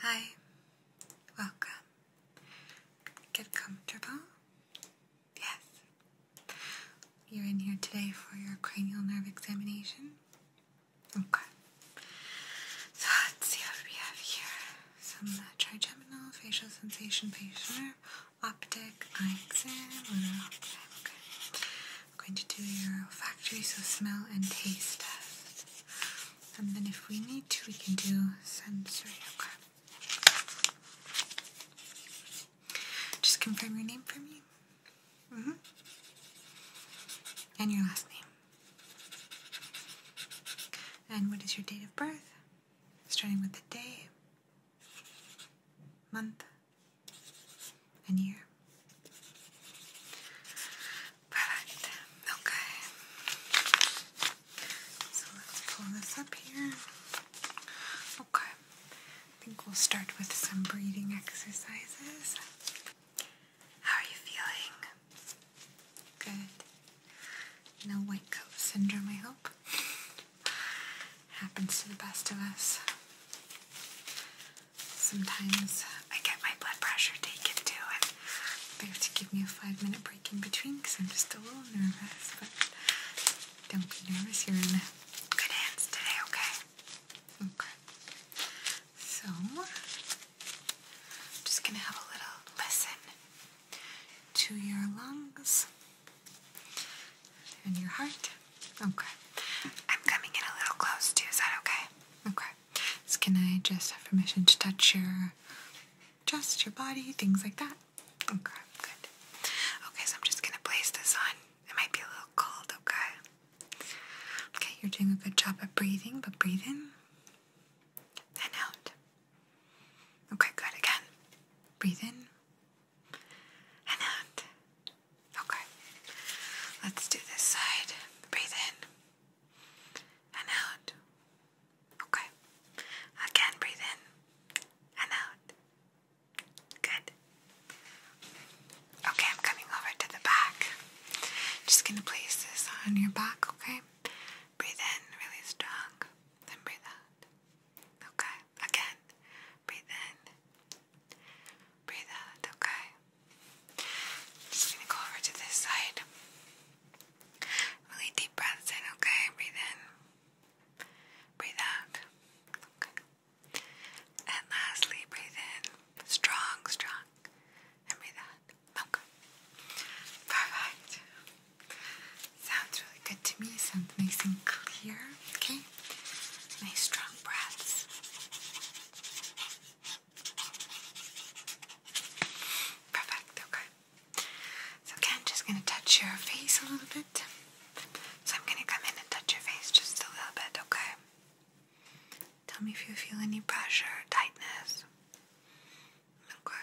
Hi, welcome. Get comfortable. Yes. You're in here today for your cranial nerve examination. Okay. So let's see what we have here. Some trigeminal, facial sensation, facial nerve, optic, eye exam, motor exam. Okay. I'm going to do your olfactory, so smell and taste test. And then if we need to, we can do sensory. Okay. Just confirm your name for me. And your last name. And what is your date of birth? Starting with the day, month, and year. Perfect. Okay. So let's pull this up here. Okay. I think we'll start with some breathing exercises. How are you feeling? Good. No white coat syndrome, I hope. Happens to the best of us. Sometimes I get my blood pressure taken too, and they have to give me a 5-minute break in between because I'm just a little nervous. But don't be nervous, you're in good hands today, okay? Okay. So, I'm just gonna have a little listen to your lungs and your heart. Okay. I'm coming in a little close too, is that okay? Okay. So can I just have permission to touch your chest, your body, things like that? Okay, good. Okay, so I'm just gonna place this on. It might be a little cold, okay? Okay, you're doing a good job at breathing, but breathe in and out. Okay, good. Again. Breathe in and out. Okay. Let's do this side. Breathe in and out. Okay. Again, breathe in and out. Good. Okay, I'm coming over to the back. Just gonna place this on your back, okay? Breathe in really strong, then breathe out. Okay, again. Breathe in. Breathe out, okay? Just gonna go over to this side. Really deep breaths in, okay? Breathe in. Breathe out. Okay. And lastly, breathe in. Strong, strong. And breathe out. Okay. Perfect. Sounds really good to me. Sounds nice and clear. Okay? Nice strong breaths. Perfect. Okay. So again, just gonna touch your face a little bit. So I'm gonna come in and touch your face just a little bit, okay? Tell me if you feel any pressure, tightness. Okay.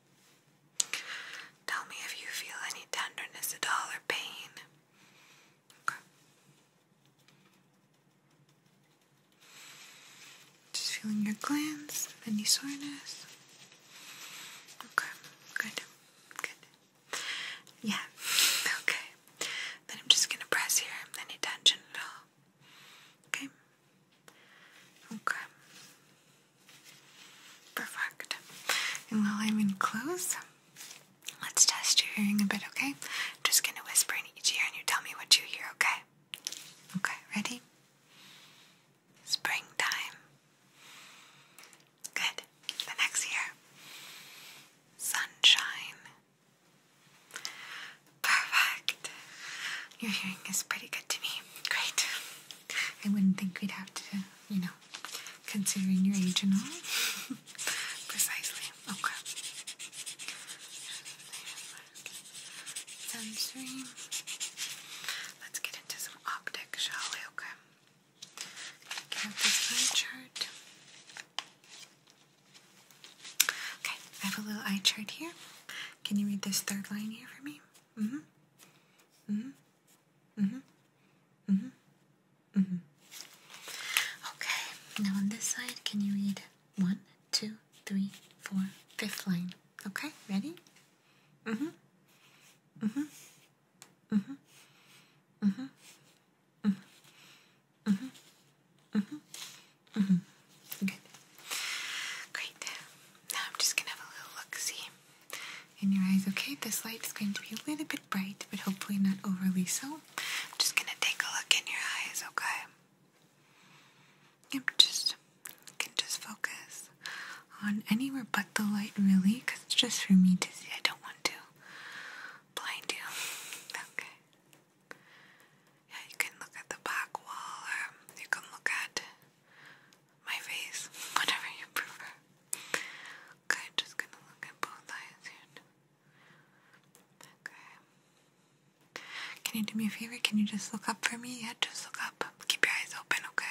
Tell me if you feel any tenderness at all or pain. Okay. Just feeling your glands, any soreness. Okay, good, good. Yeah, okay. Then I'm just gonna press here, any tension at all. Okay? Okay. Perfect. And while I'm in close, let's test your hearing a bit, okay? I'm just gonna whisper in each ear and you tell me what you hear, okay? Okay, ready? Springtime. Good. The next ear. Sunshine. Perfect. Your hearing is pretty good to me. Great. I wouldn't think we'd have to, considering your age and all. Precisely. Okay. Sensory. Let's get into some optic, shall we? Okay. Get out this eye chart. Okay, I have a little eye chart here. Can you read this third line here for me? Okay, now on this side, can you read 1, 2, 3, 4, 5th line? Okay, ready? Good. Great. this light is going to be a little bit bright, but hopefully not overly so. I'm just going to take a look in your eyes, okay? Yep, you can just focus on anywhere but the light, really, because it's just for me to see. I don't want to blind you. Okay. Yeah, you can look at the back wall, or you can look at my face, whatever you prefer. Okay, just gonna look at both eyes here. Okay. Can you do me a favor? Can you just look up for me? Yeah, just look up. Keep your eyes open, okay?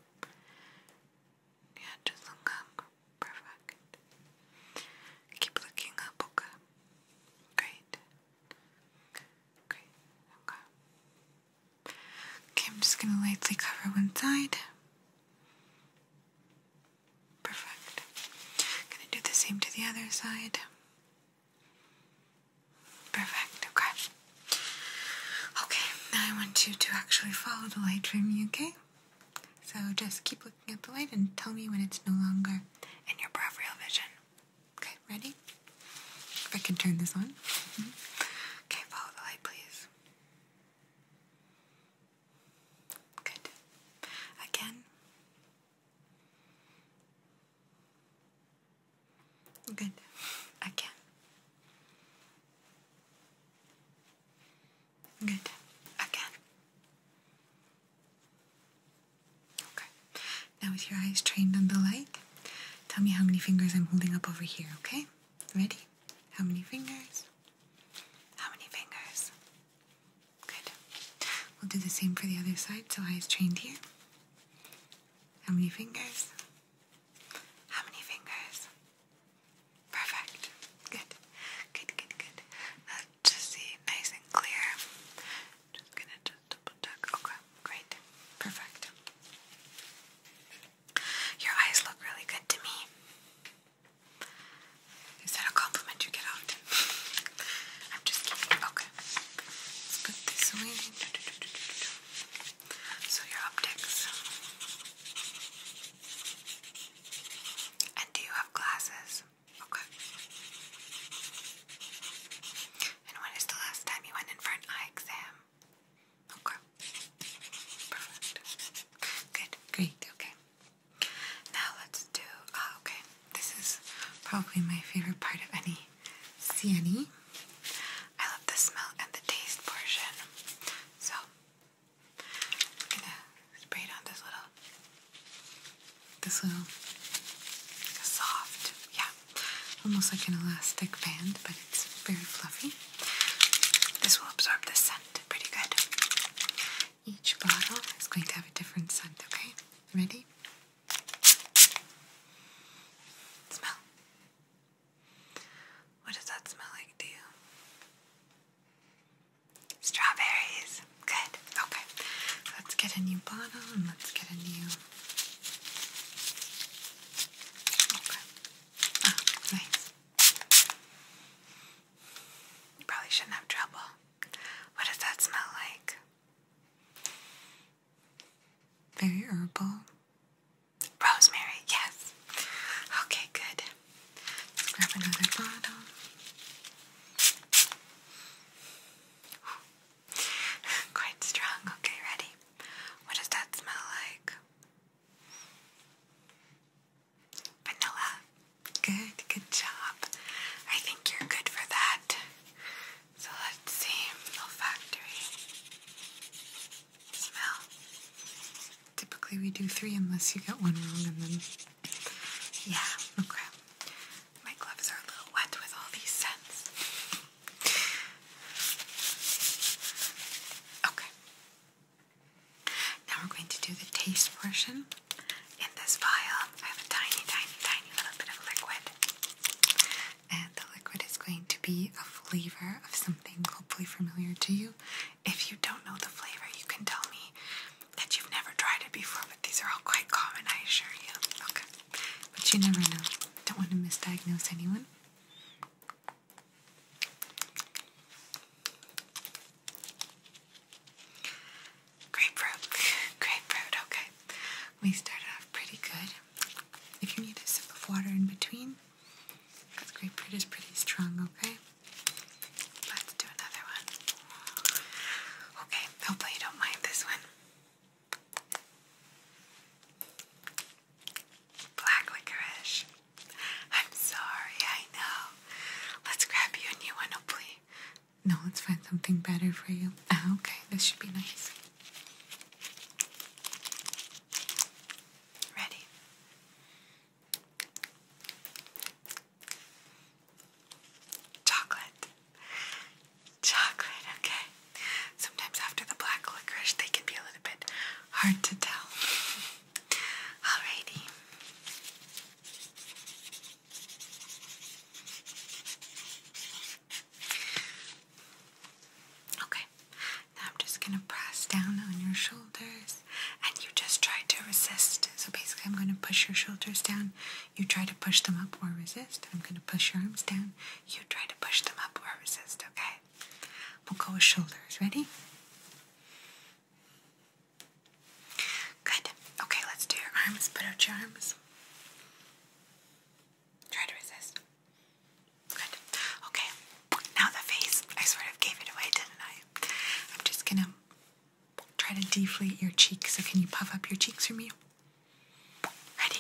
Yeah, just look up. Perfect. Keep looking up, okay? Great. Great. Okay. Okay, I'm just gonna lightly cover one side. Perfect. Gonna do the same to the other side. Perfect. Okay. Okay, now I want you to actually follow the light for me, okay? So just keep looking at the light and tell me when it's no longer in your peripheral vision. Okay, ready? If I can turn this on. Okay, follow the light, please. Good. Again. Good. Again. Good. Again. Okay. Now with your eyes trained on the light, tell me how many fingers I'm holding up over here, okay? Ready? How many fingers? How many fingers? Good. We'll do the same for the other side, so eyes trained here. How many fingers? How many fingers? Perfect. Good. Good, good, good. Let's just see nice and clear. Just gonna double check. Okay, great. Perfect. Your eyes look really good to me. Is that a compliment you get often? I'm just kidding. Okay. Let's put this away. So your optics. And do you have glasses? Okay. And when is the last time you went in for an eye exam? Okay. Perfect. Good. Great. Okay. Now let's do, okay. This is probably my favorite part of any CNE. I love the smell and the taste portion. So, I'm gonna spray it on this little soft, yeah, almost like an elastic band, but it's very fluffy. This will absorb the scent pretty good. Each bottle is going to have a different scent, okay? Ready? Smell. What does that smell like to you? Strawberries. Good. Okay. Let's get a new bottle and let's get a new... Okay. Ah, nice. You probably shouldn't have trouble. What does that smell like? Very herbal. Rosemary, yes. Okay, good. Let's grab another bottle. Quite strong. Okay, ready? What does that smell like? Vanilla. Good, good job. I think you're good for that. So let's see. Olfactory. Smell. Typically we do 3 unless you get one wrong and then... Yeah, okay. My gloves are a little wet with all these scents. Okay. Now we're going to do the taste portion. In this vial, I have a tiny, tiny, tiny little bit of liquid. And the liquid is going to be a flavor of something hopefully familiar to you. If you don't know the flavor, you can tell me that you've never tried it before, but these are all quite common, I assure you. Okay. But you never know. Don't want to misdiagnose anyone. Grapefruit. Grapefruit, okay. We started off pretty good. If you need a sip of water in between, because grapefruit is pretty strong, okay? find something better for you. Okay, this should be nice. Ready? Chocolate. Chocolate, okay. Sometimes after the black licorice, they can be a little bit hard to tell. Alrighty. Okay, now I'm just going to press down on your shoulders, and you just try to resist. So basically I'm going to push your shoulders down, you try to push them up or resist. I'm going to push your arms down, you try to push them up or resist, okay? We'll go with shoulders. Ready? Good. Okay, let's do your arms. Put out your arms. Try to resist. Good. Okay. Now the face. I sort of gave it away, didn't I? I'm just gonna try to deflate your cheeks. So can you puff up your cheeks for me? Ready?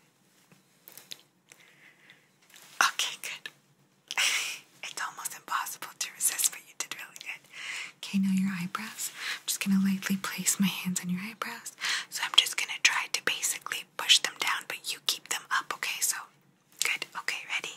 Okay, good. It's almost impossible to resist, but you did really good. Okay, now your eyebrows. I'm just gonna lightly place my hands on your eyebrows. So I'm just gonna try to basically push them down, but you keep them up, okay? So, good. Okay, ready?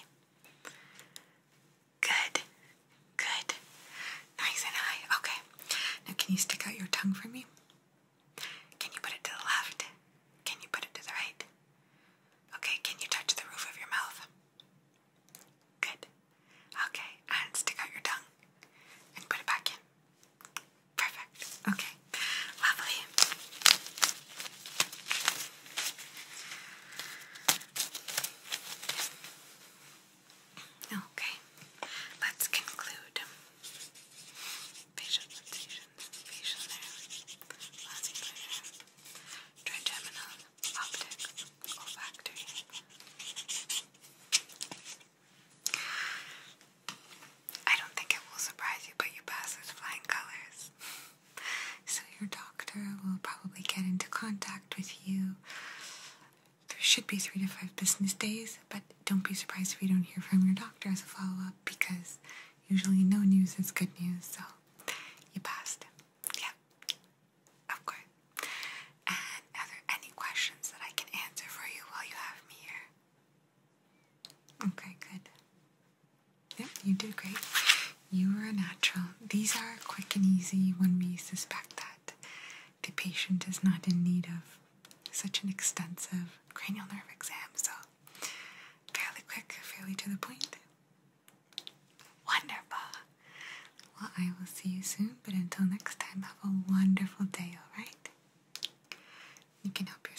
Good. Good. Nice and high. Okay. Now can you stick out your tongue for me? Can you put it to the left? Can you put it to the right? Okay, can you touch the roof of your mouth? Good. Okay, and stick out your tongue and put it back in. Perfect. Okay. Lovely. Okay. Let's conclude. Facial sensations, facial nerve, muscular, trigeminal, optics, olfactory. I don't think it will surprise you, but you pass with flying colors. So your doctor will probably get into contact with you. There should be 3 to 5 business days, but don't be surprised if you don't hear from your doctor as a follow-up, because usually no news is good news, so you passed. Yeah, of course. And are there any questions that I can answer for you while you have me here? Okay, good. Yep, you did great. You are a natural. These are quick and easy when we suspect that the patient is not in need of such an extensive cranial nerve exam, so fairly quick, fairly to the point. Wonderful. Well, I will see you soon, but until next time, have a wonderful day, alright? You can help yourself.